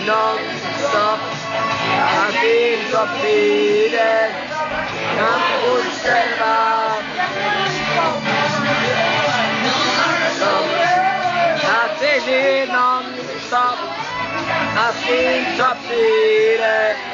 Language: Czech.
non-stop, fins a fine, non conserva. Non-stop, fins a fine.